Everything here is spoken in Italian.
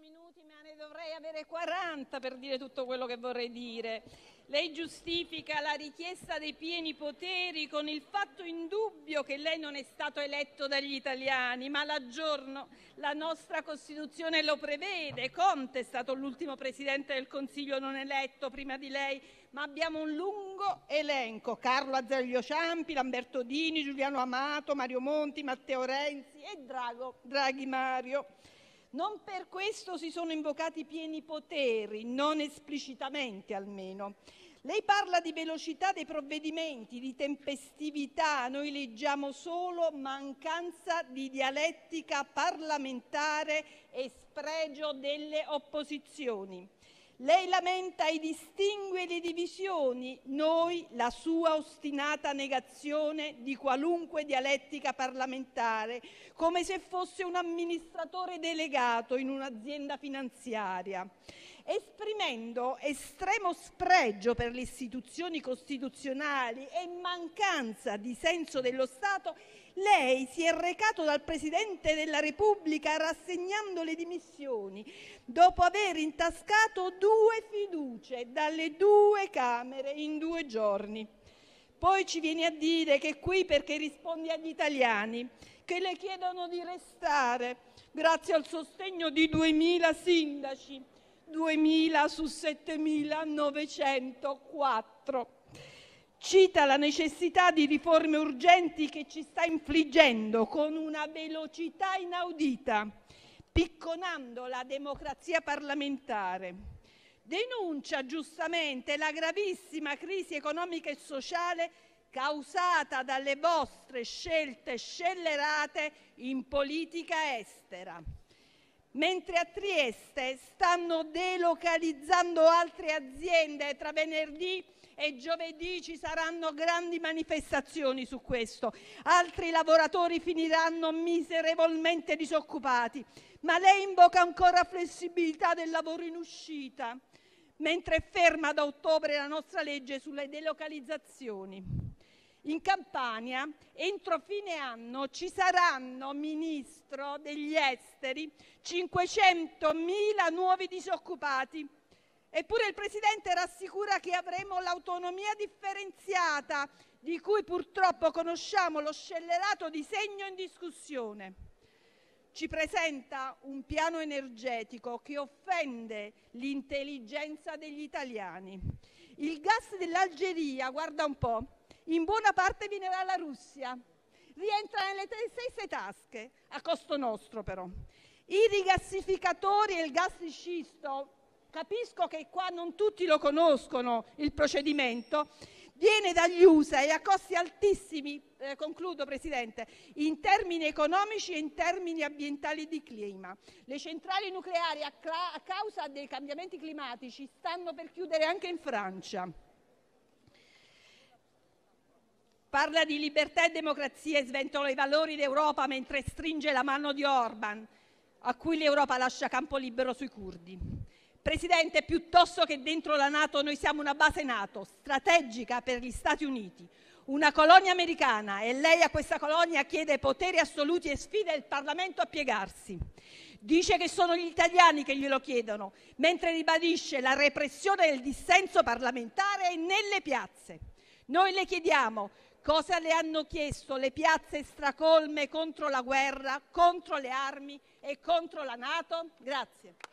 minuti, ma ne dovrei avere 40 per dire tutto quello che vorrei dire. Lei giustifica la richiesta dei pieni poteri con il fatto indubbio che lei non è stato eletto dagli italiani, ma la nostra Costituzione lo prevede. Conte è stato l'ultimo Presidente del Consiglio non eletto prima di lei, ma abbiamo un lungo elenco: Carlo Azeglio Ciampi, Lamberto Dini, Giuliano Amato, Mario Monti, Matteo Renzi e Draghi Mario. Non per questo si sono invocati pieni poteri, non esplicitamente almeno. Lei parla di velocità dei provvedimenti, di tempestività, noi leggiamo solo mancanza di dialettica parlamentare e spregio delle opposizioni. Lei lamenta i distinguo e le divisioni, noi la sua ostinata negazione di qualunque dialettica parlamentare, come se fosse un amministratore delegato in un'azienda finanziaria. Esprimendo estremo spregio per le istituzioni costituzionali e mancanza di senso dello Stato, lei si è recato dal Presidente della Repubblica rassegnando le dimissioni, dopo aver intascato 2 fiducie dalle 2 Camere in 2 giorni. Poi ci viene a dire che è qui perché risponde agli italiani, che le chiedono di restare grazie al sostegno di 2.000 sindaci, 2.000 su 7.904. Cita la necessità di riforme urgenti che ci sta infliggendo con una velocità inaudita, picconando la democrazia parlamentare. Denuncia giustamente la gravissima crisi economica e sociale causata dalle vostre scelte scellerate in politica estera. Mentre a Trieste stanno delocalizzando altre aziende, tra venerdì e giovedì ci saranno grandi manifestazioni su questo. Altri lavoratori finiranno miserevolmente disoccupati, ma lei invoca ancora flessibilità del lavoro in uscita, mentre è ferma da ottobre la nostra legge sulle delocalizzazioni. In Campania, entro fine anno, ci saranno, Ministro degli Esteri, 500.000 nuovi disoccupati. Eppure il Presidente rassicura che avremo l'autonomia differenziata, di cui purtroppo conosciamo lo scellerato disegno in discussione. Ci presenta un piano energetico che offende l'intelligenza degli italiani. Il gas dell'Algeria, guarda un po', in buona parte viene dalla Russia, rientra nelle stesse tasche, a costo nostro però. I rigassificatori e il gas di scisto, capisco che qua non tutti lo conoscono il procedimento, viene dagli USA e a costi altissimi, concludo Presidente, in termini economici e in termini ambientali di clima. Le centrali nucleari a causa dei cambiamenti climatici stanno per chiudere anche in Francia. Parla di libertà e democrazia e sventola i valori d'Europa mentre stringe la mano di Orban, a cui l'Europa lascia campo libero sui curdi. Presidente, piuttosto che dentro la NATO, noi siamo una base NATO strategica per gli Stati Uniti, una colonia americana, e lei a questa colonia chiede poteri assoluti e sfida il Parlamento a piegarsi. Dice che sono gli italiani che glielo chiedono, mentre ribadisce la repressione del dissenso parlamentare nelle piazze. Noi le chiediamo: cosa le hanno chiesto le piazze stracolme contro la guerra, contro le armi e contro la NATO? Grazie.